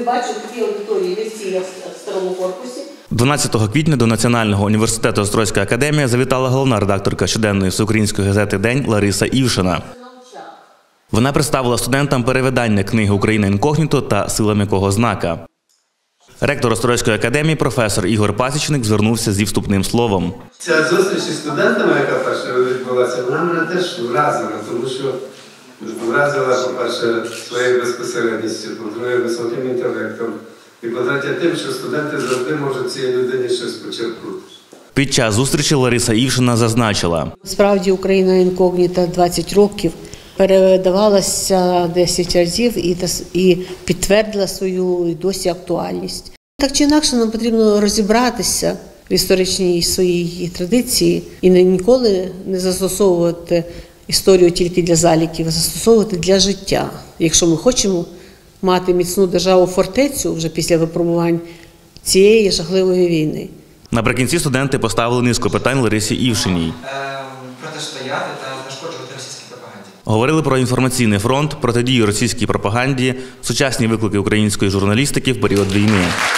бачу такі аудиторії лекційні в старому корпусі. 12 квітня до Національного університету Острозька академія завітала головна редакторка щоденної всеукраїнської газети «День» Лариса Івшина. Вона представила студентам перевидання книги «Україна інкогніто» та «Сила м'якого знака». Ректор Острозької академії професор Ігор Пасічник звернувся зі вступним словом. Ця зустріч із студентами, яка перша відбулася, вона мене теж вразила, тому що вразила, по-перше, своєю безпосередністю, по-друге, високим інтелектом, і по-третє, тим, що студенти завжди можуть цій людині щось почерпнути. Під час зустрічі Лариса Івшина зазначила. Справді, «Україна інкогніто» 20 років передавалася 10 разів і підтвердила свою досі актуальність. Так чи інакше нам потрібно розібратися в історичній своїй традиції і ніколи не застосовувати історію тільки для заліків, а застосовувати для життя. Якщо ми хочемо мати міцну державу-фортецю вже після випробувань цієї жахливої війни. Наприкінці студенти поставили низку питань Ларисі Івшиній. Протистояти та знешкоджувати російській пропаганді. Говорили про інформаційний фронт, протидію російській пропаганді, сучасні виклики української журналістики в період війни.